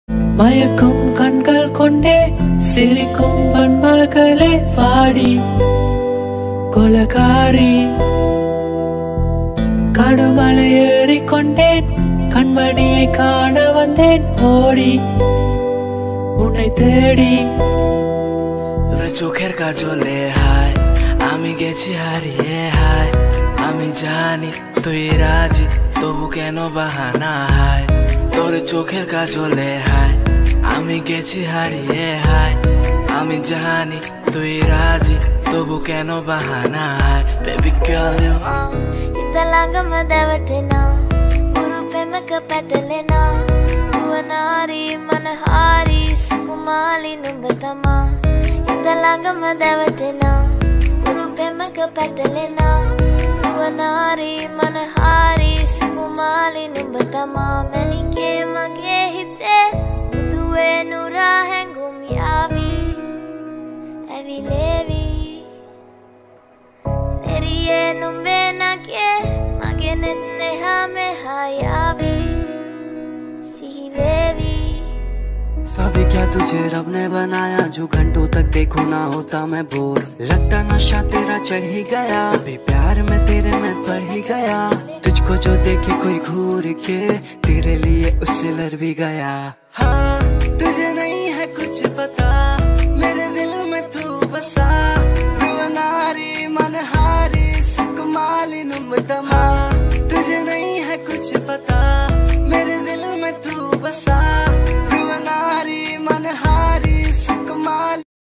மயக்கும் கண்கள் கொண்டே சிரிக்கும் பண்பகலே வாடி கொலகாரி கடுமலை ஏறிக்கொண்டேன் கண்மணியை காண வந்தேன் ஓடி उन्हें तेड़ी चोखेर का जोले हाय आमी गेছি হারিয়ে हाय आमी जानी তুই রাজি তবু কেন বাহানা হায় তোর চোখের কাজলে হায় আমি গেছি হারিয়ে হায় আমি জানি তুই রাজি তবু কেন বাহানা হায় baby girl you ඉතලඟම දැවටෙනා උරු පෙමක පැටලෙනා නුවනාරී මනහාරී සුකුමාලි නුඹ තමා ඉතලඟම දැවටෙනා උරු පෙමක පැටලෙනා නුවනාරී මනහාරී සුකුමාලි නුඹ තමා මැනිකේ මගේ හිතේ මුදුවේ නුරා හැඟුම් යාවි ඇවිලේවි नेरिये नुम्बे नगे मगे नितने हमें हायावी सीवेवी सभी क्या तुझे रब ने बनाया जो घंटों तक देखो ना होता मैं बोर लगता नशा तेरा चढ़ ही गया अभी प्यार में तेरे मैं पड़ ही गया तुझको जो देखे कोई घूर के तेरे लिए उससे लड़ भी गया हाँ